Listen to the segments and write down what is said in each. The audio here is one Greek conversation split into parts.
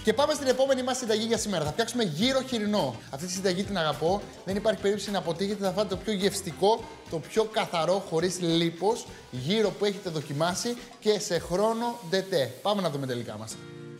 Και πάμε στην επόμενη μας συνταγή για σήμερα. Θα φτιάξουμε γύρο χοιρινό. Αυτή τη συνταγή την αγαπώ. Δεν υπάρχει περίπτωση να αποτύχετε. Θα φάτε το πιο γευστικό, το πιο καθαρό, χωρίς λίπος γύρο που έχετε δοκιμάσει και σε χρόνο ντετέ. Πάμε να δούμε τελικά μας.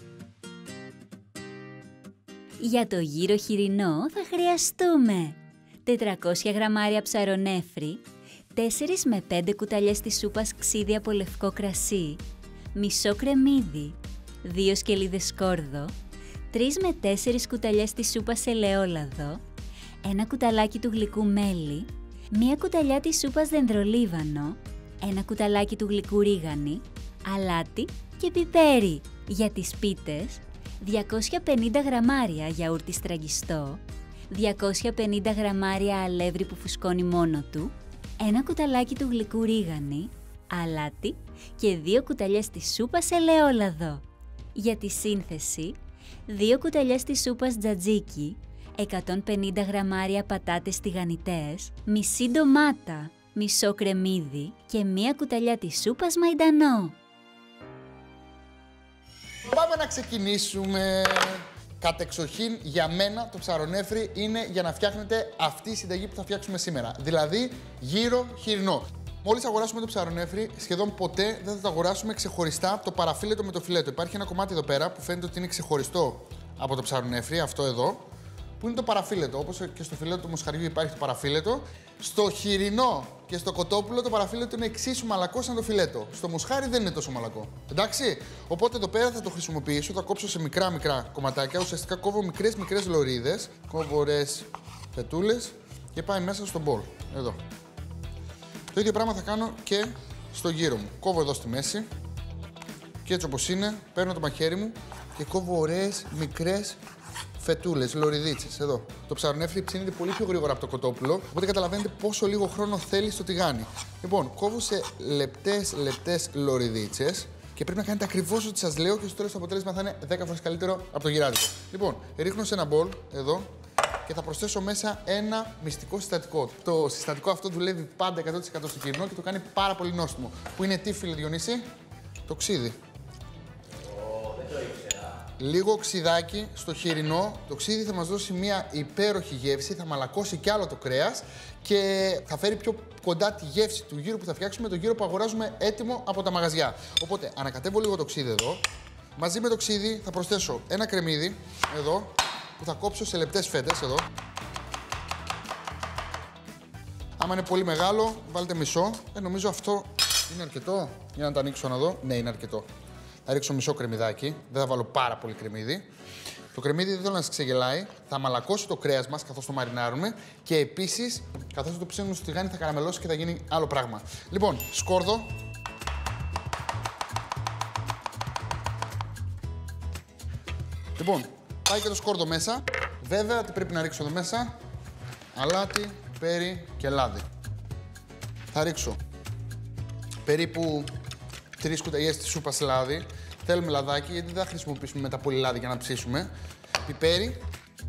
Για το γύρο χοιρινό θα χρειαστούμε 400 γραμμάρια ψαρονέφρι, 4 με 5 κουταλιές της σούπας ξύδι από λευκό κρασί, μισό κρεμμύδι, 2 σκελίδες σκόρδο, 3 με 4 κουταλιές της σούπας ελαιόλαδο, 1 κουταλάκι του γλυκού μέλι, 1 κουταλιά της σούπας δενδρολίβανο, 1 κουταλάκι του γλυκού ρίγανη, αλάτι και πιπέρι. Για τις πίτες, 250 γραμμάρια γιαούρτι στραγγιστό, 250 γραμμάρια αλεύρι που φουσκώνει μόνο του, 1 κουταλάκι του γλυκού ρίγανη, αλάτι και 2 κουταλιές της σούπας ελαιόλαδο. Για τη σύνθεση, 2 κουταλιές της σούπας τζατζίκι, 150 γραμμάρια πατάτες τηγανιτές, μισή ντομάτα, μισό κρεμμύδι και 1 κουταλιά της σούπας μαϊντανό. Πάμε να ξεκινήσουμε. Κατεξοχήν για μένα το ψαρονέφρι είναι για να φτιάχνετε αυτή η συνταγή που θα φτιάξουμε σήμερα. Δηλαδή γύρο χοιρινό. Μόλις αγοράσουμε το ψαρονέφρι, σχεδόν ποτέ δεν θα το αγοράσουμε ξεχωριστά το παραφίλετο με το φιλέτο. Υπάρχει ένα κομμάτι εδώ πέρα που φαίνεται ότι είναι ξεχωριστό από το ψαρονέφρι, αυτό εδώ, που είναι το παραφίλετο. Όπως και στο φιλέτο του μοσχαριού υπάρχει το παραφίλετο. Στο χοιρινό και στο κοτόπουλο το παραφίλετο είναι εξίσου μαλακό σαν το φιλέτο. Στο μοσχάρι δεν είναι τόσο μαλακό. Εντάξει. Οπότε εδώ πέρα θα το χρησιμοποιήσω, θα κόψω σε μικρά κομματάκια. Ουσιαστικά κόβω μικρές λωρίδες, κόβω ωραίες φετούλες και πάει μέσα στο μπολ. Εδώ. Το ίδιο πράγμα θα κάνω και στο γύρο μου. Κόβω εδώ στη μέση και έτσι όπως είναι, παίρνω το μαχαίρι μου και κόβω ωραίες μικρές φετούλες, λωριδίτσες, εδώ. Το ψαρονέφρι ψήνεται πολύ πιο γρήγορα από το κοτόπουλο, οπότε καταλαβαίνετε πόσο λίγο χρόνο θέλει στο τηγάνι. Λοιπόν, κόβω σε λεπτές λωριδίτσες και πρέπει να κάνετε ακριβώς ό,τι σας λέω και στο τέλος το αποτέλεσμα θα είναι 10 φορές καλύτερο από το γυράδικο. Λοιπόν, ρίχνω σε ένα μπολ, εδώ, και θα προσθέσω μέσα ένα μυστικό συστατικό. Το συστατικό αυτό δουλεύει πάντα 100% στο χοιρινό και το κάνει πάρα πολύ νόστιμο. Που είναι τι, φίλε Διονύση? Το ξύδι. Λίγο ξυδάκι στο χοιρινό. Το ξύδι θα μας δώσει μια υπέροχη γεύση, θα μαλακώσει κι άλλο το κρέας και θα φέρει πιο κοντά τη γεύση του γύρου που θα φτιάξουμε, το γύρο που αγοράζουμε έτοιμο από τα μαγαζιά. Οπότε ανακατεύω λίγο το ξύδι εδώ. Μαζί με το ξύδι θα προσθέσω ένα κρεμμύδι εδώ που θα κόψω σε λεπτές φέτες εδώ. Άμα είναι πολύ μεγάλο, βάλτε μισό. Νομίζω αυτό είναι αρκετό. Για να το ανοίξω να δω. Ναι, είναι αρκετό. Θα ρίξω μισό κρεμμυδάκι, δεν θα βάλω πάρα πολύ κρεμμύδι. Το κρεμμύδι δεν θέλω να σας ξεγελάει, θα μαλακώσει το κρέας μας καθώς το μαρινάρουμε και επίσης, καθώς το ψήνουμε στο τηγάνι, θα καραμελώσει και θα γίνει άλλο πράγμα. Λοιπόν, σκόρδο. Λοιπόν, πάει και το σκόρδο μέσα. Βέβαια, τι πρέπει να ρίξω εδώ μέσα? Αλάτι, πιπέρι και λάδι. Θα ρίξω περίπου 3 κουταλιές της σούπας λάδι. Θέλουμε λαδάκι, γιατί δεν θα χρησιμοποιήσουμε μετά πολύ λάδι για να ψήσουμε. Πιπέρι.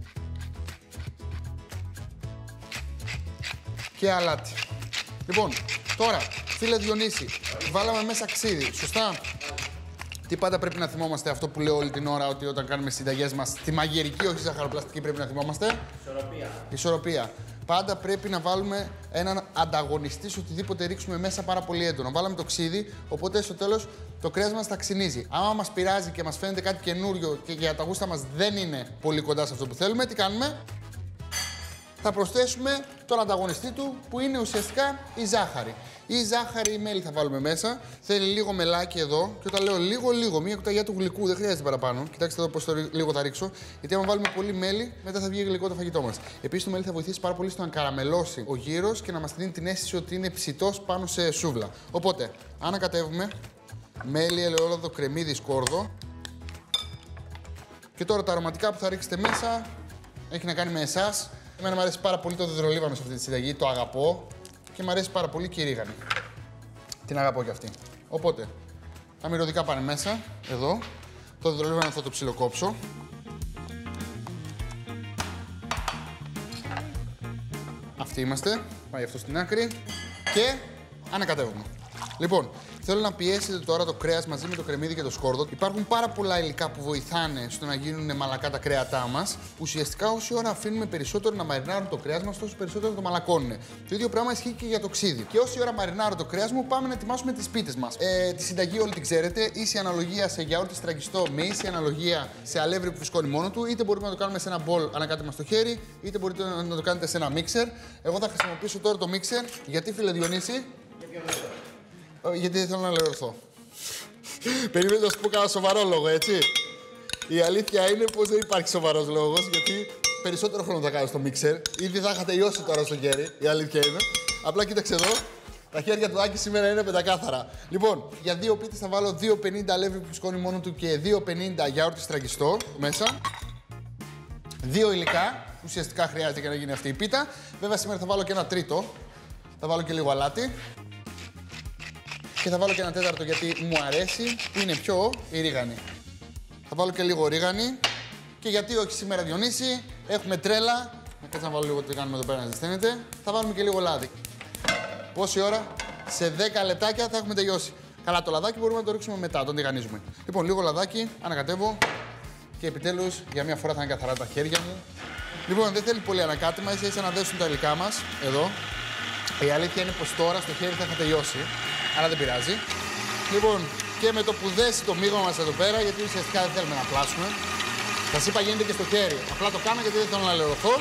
Και αλάτι. Λοιπόν, τώρα, φίλε Διονύση, βάλαμε μέσα ξύδι, σωστά? Τι πάντα πρέπει να θυμόμαστε, αυτό που λέω όλη την ώρα, ότι όταν κάνουμε συνταγές μας, τη μαγειρική, όχι ζαχαροπλαστική, πρέπει να θυμόμαστε? Ισορροπία. Πάντα πρέπει να βάλουμε έναν ανταγωνιστή σε οτιδήποτε ρίξουμε μέσα πάρα πολύ έντονο. Βάλαμε το ξύδι, οπότε στο τέλος το κρέας μας θα ξυνίζει. Άμα μας πειράζει και μας φαίνεται κάτι καινούριο και για τα γούστα μας δεν είναι πολύ κοντά σε αυτό που θέλουμε, τι κάνουμε? Θα προσθέσουμε τον ανταγωνιστή του που είναι ουσιαστικά η ζάχαρη. Η ζάχαρη ή μέλι θα βάλουμε μέσα. Θέλει λίγο μελάκι εδώ. Και όταν λέω λίγο, μία κουταλιά του γλυκού, δεν χρειάζεται παραπάνω. Κοιτάξτε εδώ πώς το λίγο θα ρίξω. Γιατί άμα βάλουμε πολύ μέλι, μετά θα βγει γλυκό το φαγητό μας. Επίσης το μέλι θα βοηθήσει πάρα πολύ στο να καραμελώσει ο γύρος και να μας δίνει την αίσθηση ότι είναι ψητός πάνω σε σούβλα. Οπότε, ανακατεύουμε μέλι, ελαιόλαδο, κρεμμύδι, σκόρδο. Και τώρα τα αρωματικά που θα ρίξετε μέσα έχει να κάνει με εσάς. Εμένα μου αρέσει πάρα πολύ το δεδρολίβανο σε αυτή τη συνταγή, το αγαπώ και μου αρέσει πάρα πολύ και η ρίγανη. Την αγαπώ κι αυτή. Οπότε, τα μυρωδικά πάνε μέσα, εδώ. Το δεδρολίβανο θα το ψιλοκόψω. Αυτοί είμαστε. Πάει αυτό στην άκρη. Και ανακατεύουμε. Λοιπόν, Θέλω να πιέσετε τώρα το κρέας μαζί με το κρεμμύδι και το σκόρδο. Υπάρχουν πάρα πολλά υλικά που βοηθάνε στο να γίνουν μαλακά τα κρέατά μας. Ουσιαστικά, όση ώρα αφήνουμε περισσότερο να μαρινάρουν το κρέας μας, τόσο περισσότερο το μαλακώνουν. Το ίδιο πράγμα ισχύει και για το ξύδι. Και όση ώρα μαρινάρω το κρέας μου, πάμε να ετοιμάσουμε τις πίτες μας. Τη συνταγή όλη την ξέρετε. Ίση αναλογία σε γιαούρτι στραγγιστό με ίση αναλογία σε αλεύρι που φουσκώνει μόνο του. Είτε μπορούμε να το κάνουμε σε ένα μπολ ανακάτεμα στο χέρι, είτε μπορείτε να το κάνετε σε ένα μίξερ. Εγώ θα χρησιμοποιήσω τώρα το μίξερ. Γιατί, φίλε Διονύση? Γιατί δεν θέλω να λερωθώ. Περιμένετε να σου πω κανένα σοβαρό λόγο, έτσι. Η αλήθεια είναι πως δεν υπάρχει σοβαρός λόγος, γιατί περισσότερο χρόνο θα κάνω στο μίξερ. Ήδη θα είχα τελειώσει τώρα στο χέρι, η αλήθεια είναι. Απλά κοίταξε εδώ, τα χέρια του Άκη σήμερα είναι πεντακάθαρα. Λοιπόν, για 2 πίτες θα βάλω 2,50 αλεύρι που φουσκώνει μόνο του και 2,50 γιαούρτι στραγγιστό μέσα. 2 υλικά, ουσιαστικά χρειάζεται για να γίνει αυτή η πίτα. Βέβαια σήμερα θα βάλω και ένα τρίτο. Θα βάλω και λίγο αλάτι. Και θα βάλω και ένα τέταρτο γιατί μου αρέσει, που είναι πιο η ρίγανη. Θα βάλω και λίγο ρίγανη. Και γιατί όχι σήμερα, Διονύση, έχουμε τρέλα. Κάτσε να βάλω λίγο τι κάνουμε εδώ πέρα να ζεσταίνεται. Θα βάλουμε και λίγο λάδι. Πόση ώρα? Σε 10 λεπτάκια θα έχουμε τελειώσει. Καλά, το λαδάκι μπορούμε να το ρίξουμε μετά, τον τηγανίζουμε. Λοιπόν, λίγο λαδάκι, ανακατεύω. Και επιτέλους, για μια φορά θα είναι καθαρά τα χέρια μου. Λοιπόν, δεν θέλει πολύ ανακάτεμα, ίσα να δέσουν τα υλικά μας, εδώ. Η αλήθεια είναι πως τώρα στο χέρι θα είχα τελειώσει, αλλά δεν πειράζει. Λοιπόν, και με το που δέσει το μείγμα μας εδώ πέρα, γιατί ουσιαστικά δεν θέλουμε να πλάσουμε. Σας είπα γίνεται και στο χέρι. Απλά το κάνω γιατί δεν θέλω να λερωθώ.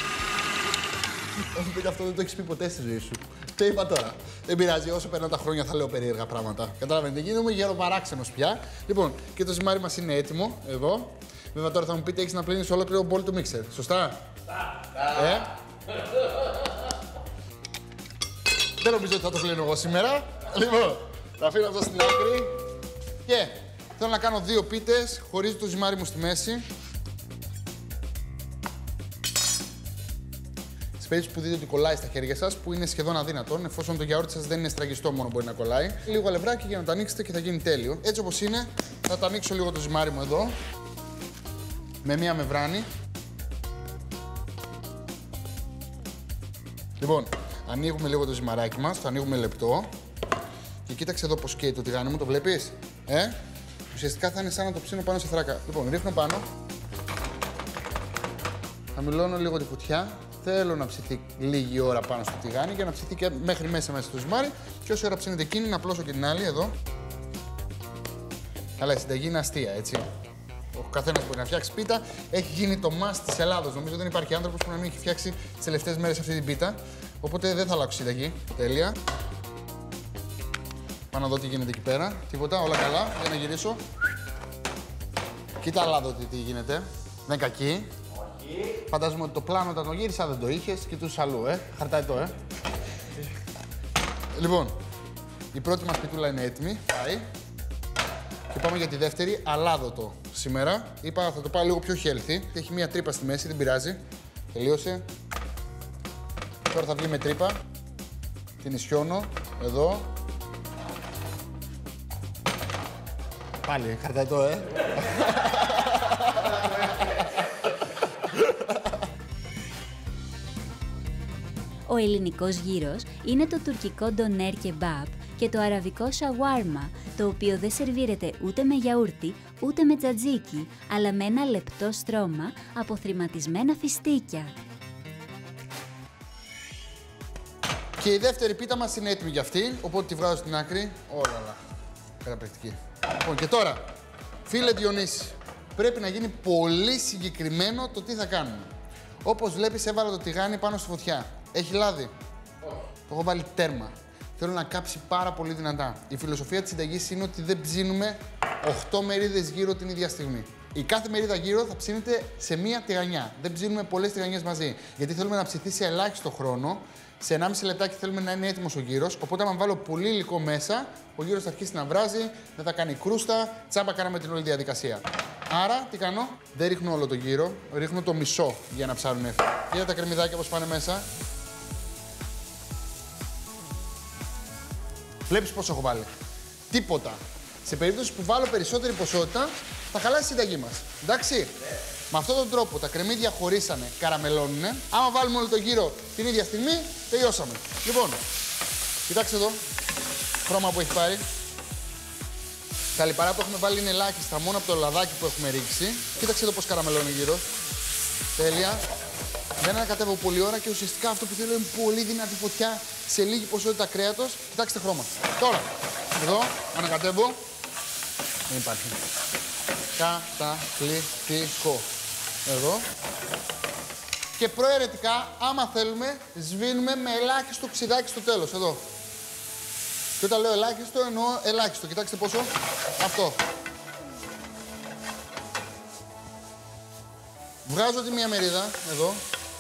Όχι, πείτε αυτό δεν το έχεις πει ποτέ στη ζωή σου. Το είπα τώρα. Δεν πειράζει, όσο περνάνε τα χρόνια θα λέω περίεργα πράγματα. Καταλαβαίνετε, γίνομαι γεροπαράξενος πια. Λοιπόν, και το ζυμάρι μας είναι έτοιμο, εδώ. Βέβαια τώρα θα μου πείτε, έχεις να πλύνεις ολόκληρο μπολ του μίξερ. Σωστά? Δεν νομίζω ότι θα το πλύνω εγώ σήμερα. Λοιπόν, θα αφήνω αυτό στην άκρη. Και θέλω να κάνω 2 πίτες, χωρίζω το ζυμάρι μου στη μέση. Στην περίπτωση που δείτε ότι κολλάει στα χέρια σας, που είναι σχεδόν αδύνατον, εφόσον το γιαούρτι σας δεν είναι στραγγιστό μόνο μπορεί να κολλάει. Λίγο αλευράκι για να το ανοίξετε και θα γίνει τέλειο. Έτσι όπως είναι, θα το ανοίξω λίγο το ζυμάρι μου εδώ. Με μία μεμβράνη. Λοιπόν, ανοίγουμε λίγο το ζυμαράκι μας, το ανοίγουμε λεπτό. Και κοίταξε εδώ πως καίει το τηγάνι μου, το βλέπεις? Ουσιαστικά θα είναι σαν να το ψήνω πάνω σε θράκα. Λοιπόν, ρίχνω πάνω. Χαμηλώνω λίγο τη φωτιά. Θέλω να ψηθεί λίγη ώρα πάνω στο τηγάνι για να ψηθεί και μέχρι μέσα στο ζυμάρι. Και όση ώρα ψήνεται εκείνη, να απλώσω και την άλλη εδώ. Αλλά η συνταγή είναι αστεία, έτσι. Ο καθένας μπορεί να φτιάξει πίτα. Έχει γίνει το must της Ελλάδος. Νομίζω δεν υπάρχει άνθρωπος που να μην έχει φτιάξει τις τελευταίες μέρες αυτή την πίτα. Οπότε δεν θα αλλάξω συνταγή. Τέλεια. Πάω να δω τι γίνεται εκεί πέρα. Τίποτα, όλα καλά. Για να γυρίσω. Κοίτα, Λάδο, τι γίνεται. Δεν είναι κακή. Όχι. Φαντάζομαι ότι το πλάνο όταν το γύρισα δεν το είχες. Κοιτούσες αλλού, χαρταετό, Λοιπόν, η πρώτη μας πιτούλα είναι έτοιμη. Πάει. Και πάμε για τη δεύτερη, αλάδοτο σήμερα. Είπα θα το πάω λίγο πιο healthy. Έχει μία τρύπα στη μέση, δεν πειράζει. Τελείωσε. Τώρα θα βγει με τρύπα. Την ισιώνω, εδώ. Πάλι, χαρταετό, Ο ελληνικός γύρος είναι το τουρκικό ντονέρ κεμπάπ και το αραβικό σαουάρμα, το οποίο δεν σερβίρεται ούτε με γιαούρτι, ούτε με τζατζίκι, αλλά με ένα λεπτό στρώμα από θρηματισμένα φιστίκια. Και η δεύτερη πίτα μας είναι έτοιμη για αυτή, οπότε τη βγάζω στην άκρη. Όλα. Καταπληκτική. Λοιπόν, και τώρα, φίλε Διονύση, πρέπει να γίνει πολύ συγκεκριμένο το τι θα κάνουμε. Όπως βλέπεις, έβαλα το τηγάνι πάνω στη φωτιά. Έχει λάδι? Όχι. Το έχω βάλει τέρμα. Θέλω να κάψει πάρα πολύ δυνατά. Η φιλοσοφία της συνταγής είναι ότι δεν ψήνουμε 8 μερίδες γύρω την ίδια στιγμή. Η κάθε μερίδα γύρω θα ψήνεται σε μία τηγανιά. Δεν ψήνουμε πολλές τηγανιές μαζί. Γιατί θέλουμε να ψηθεί σε ελάχιστο χρόνο. Σε 1,5 λεπτάκι θέλουμε να είναι έτοιμος ο γύρος. Οπότε, αν βάλω πολύ υλικό μέσα, ο γύρος θα αρχίσει να βράζει, δεν θα κάνει κρούστα. Τσάμπα κάναμε την όλη διαδικασία. Άρα, τι κάνω? Δεν ρίχνω όλο το γύρο, ρίχνω το μισό για να ψάρουν έφυγε. Είδα τα κρεμμυδάκια πώς πάνε μέσα. Βλέπεις πώς έχω βάλει. Τίποτα. Σε περίπτωση που βάλω περισσότερη ποσότητα, θα χαλάσει η συνταγή μας. Εντάξει. Με αυτόν τον τρόπο τα κρεμμύδια χωρίσανε, καραμελώνουνε. Άμα βάλουμε όλο το γύρο την ίδια στιγμή, τελειώσαμε. Λοιπόν, κοιτάξτε εδώ. Χρώμα που έχει πάρει. Τα λιπαρά που έχουμε βάλει είναι ελάχιστα, μόνο από το λαδάκι που έχουμε ρίξει. Κοίταξε εδώ πώς καραμελώνει γύρω. Τέλεια. Δεν ανακατεύω πολλή ώρα και ουσιαστικά αυτό που θέλω είναι πολύ δυνατή φωτιά σε λίγη ποσότητα κρέατος. Κοιτάξτε χρώμα. Τώρα, εδώ ανακατεύω. Δεν υπάρχει. Καταπληκτικό. Εδώ. Και προαιρετικά, άμα θέλουμε, σβήνουμε με ελάχιστο ξιδάκι στο τέλος. Εδώ. Και όταν λέω ελάχιστο, εννοώ ελάχιστο. Κοιτάξτε πόσο. Αυτό. Βγάζω τη μία μερίδα, εδώ.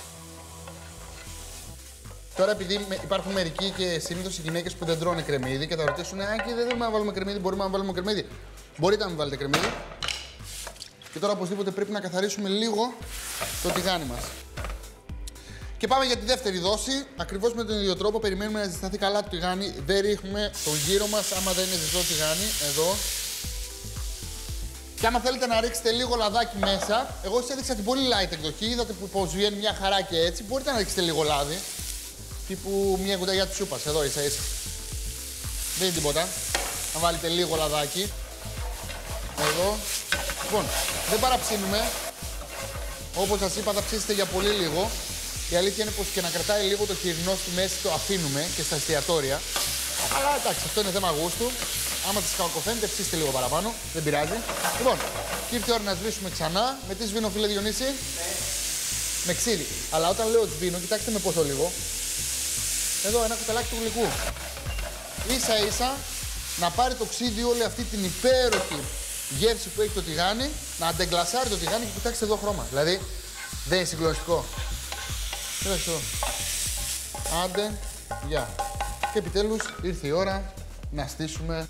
Τώρα, επειδή υπάρχουν μερικοί και συνήθως οι γυναίκες που δεν τρώνε κρεμμύδι και θα ρωτήσουν, και δεν θέλουμε να βάλουμε κρεμμύδι, μπορούμε να βάλουμε κρεμμύδι. Μπορείτε να μην βάλετε κρεμμύδι. Και τώρα, οπωσδήποτε, πρέπει να καθαρίσουμε λίγο το τηγάνι μας. Και πάμε για τη δεύτερη δόση. Ακριβώς με τον ίδιο τρόπο, περιμένουμε να ζεσταθεί καλά το τηγάνι. Δεν ρίχνουμε το γύρο μας άμα δεν είναι ζεστό τηγάνι. Εδώ. Και άμα θέλετε να ρίξετε λίγο λαδάκι μέσα, εγώ σας έδειξα την πολύ light εκδοχή. Είδατε πως βγαίνει μια χαρά και έτσι. Μπορείτε να ρίξετε λίγο λάδι. Τύπου μια κουταλιά της σούπας. Εδώ ίσα ίσα. Δεν είναι τίποτα. Να βάλετε λίγο λαδάκι. Εδώ. Λοιπόν, δεν παραψύνουμε. Όπως σας είπα, θα ψήσετε για πολύ λίγο. Η αλήθεια είναι πως και να κρατάει λίγο το χοιρινό στη μέση το αφήνουμε και στα εστιατόρια. Αλλά εντάξει, αυτό είναι θέμα γούστου. Άμα σας κακοφαίνεται, ψήστε λίγο παραπάνω. Δεν πειράζει. Λοιπόν, και ήρθε η ώρα να σβήσουμε ξανά. Με τι σβήνω, φίλε Διονύση? Με ξύδι. Αλλά όταν λέω σβήνω, κοιτάξτε με πόσο λίγο. Εδώ ένα κουταλάκι του γλυκού. Ίσα ίσα να πάρει το ξύδι όλη αυτή την υπέροχη γεύση που έχει το τηγάνι, να αντεγκλασάρει το τηγάνι και κοιτάξτε εδώ χρώμα. Δηλαδή δεν είναι συγκλονιστικό. Κοιτάξτε εδώ. Άντε, γεια. Και επιτέλους ήρθε η ώρα να στήσουμε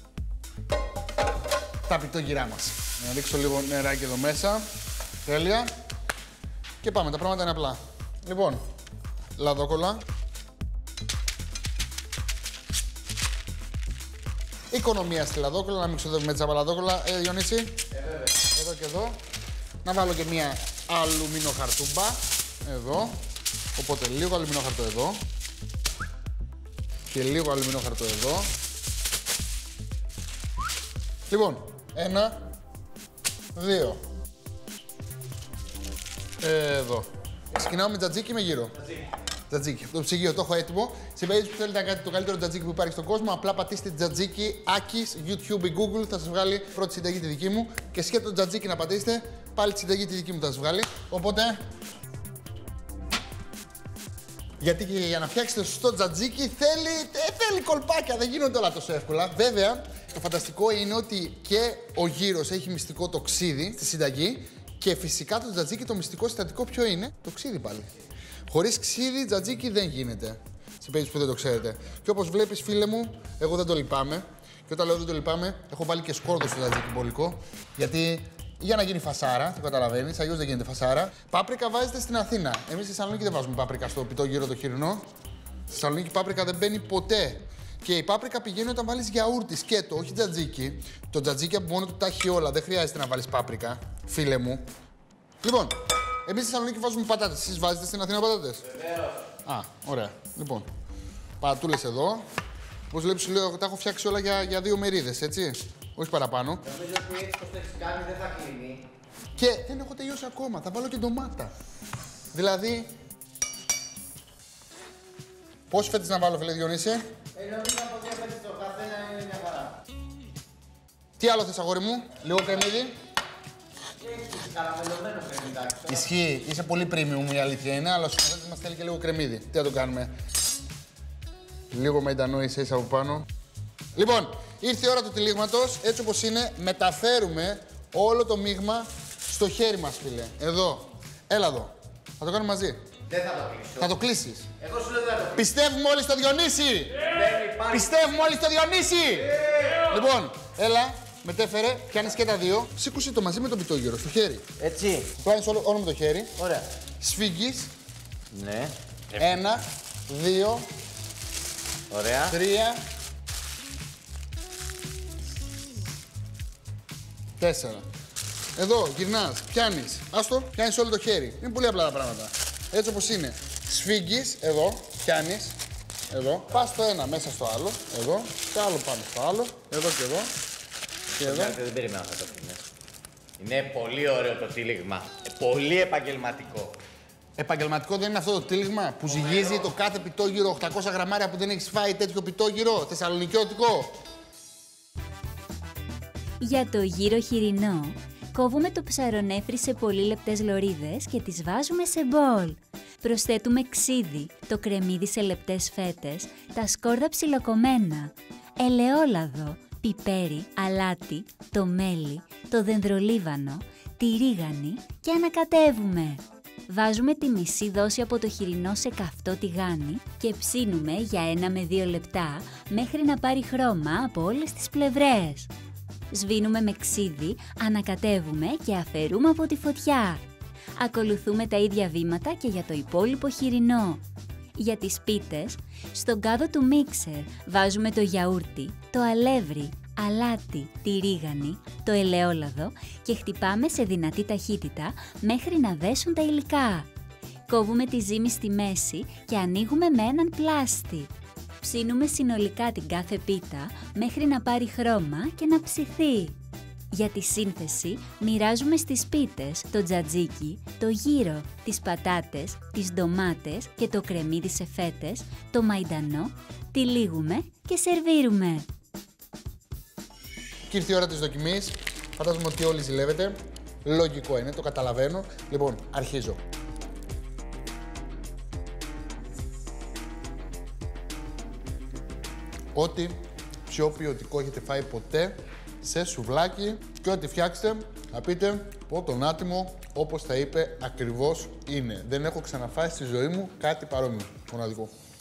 τα πιτόγυρά μας. Να ρίξω λίγο νεράκι εδώ μέσα. Τέλεια. Και πάμε, τα πράγματα είναι απλά. Λοιπόν, λαδόκολλα. Οικονομία στη λαδόκολλα, να μην ξοδεύουμε τσάπα λαδόκολλα. Διονύση. Εδώ και εδώ. Να βάλω και μία αλουμίνο χαρτούμπα. Εδώ. Οπότε λίγο αλουμίνο χαρτό εδώ. Και λίγο αλουμίνο χαρτό εδώ. Λοιπόν, 1, 2. Εδώ. Ξεκινάω με τζατζίκι ή με γύρο? Τζατζίκι. Το ψυγείο το έχω έτοιμο. Σε περίπτωση που θέλετε να κάνετε το καλύτερο τζατζίκι που υπάρχει στον κόσμο, απλά πατήστε τζατζίκι, Άκης, YouTube ή Google, θα σας βγάλει πρώτη συνταγή τη δική μου. Και σκέτο τζατζίκι να πατήσετε, πάλι τη συνταγή τη δική μου θα σας βγάλει. Οπότε. Γιατί και για να φτιάξετε σωστό τζατζίκι θέλει κολπάκια, δεν γίνονται όλα τόσο εύκολα. Βέβαια, το φανταστικό είναι ότι και ο γύρος έχει μυστικό το ξύδι στη συνταγή και φυσικά το τζατζίκι το μυστικό συστατικό ποιο είναι? Το ξύδι πάλι. Χωρίς ξύδι, τζατζίκι δεν γίνεται. Σε περίπτωση που δεν το ξέρετε. Και όπως βλέπεις, φίλε μου, εγώ δεν το λυπάμαι. Και όταν λέω δεν το λυπάμαι, έχω βάλει και σκόρδο στο τζατζίκι μπολικό. Γιατί για να γίνει φασάρα, το καταλαβαίνεις, αλλιώς δεν γίνεται φασάρα. Πάπρικα βάζετε στην Αθήνα. Εμείς στη Θεσσαλονίκη δεν βάζουμε πάπρικα στο πιτόγυρο το χοιρινό. Στη Θεσσαλονίκη πάπρικα δεν μπαίνει ποτέ. Και η πάπρικα πηγαίνει όταν βάλεις γιαούρτι, σκέτο, όχι τζατζίκι. Το τζατζίκι από μόνο του τα έχει όλα. Δεν χρειάζεται να βάλεις πάπρικα, φίλε μου. Λοιπόν, εμείς στη Θεσσαλονίκη βάζουμε πατάτες. Εσείς βάζετε στην Αθήνα πατάτες? Βεβαίως. Α, ωραία. Λοιπόν, πατάτουλες εδώ. Όπως βλέπεις, σου λέω, τα έχω φτιάξει όλα για 2 μερίδες, έτσι. Όχι παραπάνω. Νομίζω ότι έτσι πως το έχεις κάνει δεν θα κλείνει. Και δεν έχω τελειώσει ακόμα. Θα βάλω και ντομάτα. Δηλαδή. Πόσες φέτες να βάλω, φίλε Διονύση? Νομίζω από 2 φέτες το καθένα είναι μια χαρά. Τι άλλο θες, αγόρι μου? Λίγο κρεμμύδι. Έχει καραμελωμένο κρεμμυδάκι. Ισχύει. Είσαι πολύ premium, η αλήθεια είναι, αλλά ο σκηνοθέτης μας θέλει και λίγο κρεμμύδι. Τι θα το κάνουμε? Λίγο μαϊντανό ίσα από πάνω. Λοιπόν, ήρθε η ώρα του τυλίγματος. Έτσι όπως είναι, μεταφέρουμε όλο το μείγμα στο χέρι μας, φίλε. Εδώ. Έλα εδώ. Θα το κάνουμε μαζί. Δεν θα το κλείσω. Θα το κλείσεις. Εγώ σου λέω δεν θα το κλείσω. Πιστεύουμε όλοι στο Διονύση! Δεν υπάρχει. Πιστεύουμε όλοι στο Διονύση! Λοιπόν, έλα, μετέφερε, πιάνεις και τα δύο. Σήκωσε το μαζί με τον πιτόγυρο στο χέρι. Έτσι. Το κάνεις όλο με το χέρι. Ωραία. Σφίγγεις. Ναι. 1, 2, Ωραία. 3, 4. Εδώ γυρνάς, πιάνεις. Άστο, πιάνεις όλο το χέρι. Είναι πολύ απλά τα πράγματα. Έτσι όπως είναι. Σφίγγεις, εδώ, πιάνεις. Εδώ. Πας το ένα μέσα στο άλλο. Εδώ. Και άλλο πάνω στο άλλο. Εδώ και εδώ. Και εδώ. Δεν περίμενα αυτό το είναι. Είναι πολύ ωραίο το τύλιγμα. Πολύ επαγγελματικό. Επαγγελματικό δεν είναι αυτό το τύλιγμα που ζυγίζει το κάθε πιτόγυρο 800 γραμμάρια που δεν έχεις φάει τέτοιο πιτόγυρο, θεσσαλονικιώτικο. Για το γύρο χοιρινό, κόβουμε το ψαρονέφρι σε πολύ λεπτές λωρίδες και τις βάζουμε σε μπολ. Προσθέτουμε ξύδι, το κρεμμύδι σε λεπτές φέτες, τα σκόρδα ψιλοκομμένα, ελαιόλαδο, πιπέρι, αλάτι, το μέλι, το δενδρολίβανο, τη ρίγανη και ανακατεύουμε. Βάζουμε τη μισή δόση από το χοιρινό σε καυτό τηγάνι και ψήνουμε για 1 με 2 λεπτά μέχρι να πάρει χρώμα από όλες τις πλευρές. Σβήνουμε με ξύδι, ανακατεύουμε και αφαιρούμε από τη φωτιά. Ακολουθούμε τα ίδια βήματα και για το υπόλοιπο χοιρινό. Για τις πίτες, στον κάδο του μίξερ βάζουμε το γιαούρτι, το αλεύρι, αλάτι, τη ρίγανη, το ελαιόλαδο και χτυπάμε σε δυνατή ταχύτητα μέχρι να δέσουν τα υλικά. Κόβουμε τη ζύμη στη μέση και ανοίγουμε με έναν πλάστη. Ψήνουμε συνολικά την κάθε πίτα μέχρι να πάρει χρώμα και να ψηθεί. Για τη σύνθεση μοιράζουμε στις πίτες το τζατζίκι, το γύρο, τις πατάτες, τις ντομάτες και το κρεμμύδι σε φέτες, το μαϊντανό, τυλίγουμε και σερβίρουμε. Και ήρθε η ώρα της δοκιμής. Φαντάζομαι ότι όλοι ζηλεύετε. Λογικό είναι, το καταλαβαίνω. Λοιπόν, αρχίζω. Ό,τι πιο ποιοτικό έχετε φάει ποτέ σε σουβλάκι και ό,τι φτιάξετε θα πείτε πω τον άτιμο όπως τα είπε ακριβώς είναι. Δεν έχω ξαναφάει στη ζωή μου κάτι παρόμοιο. Μοναδικό.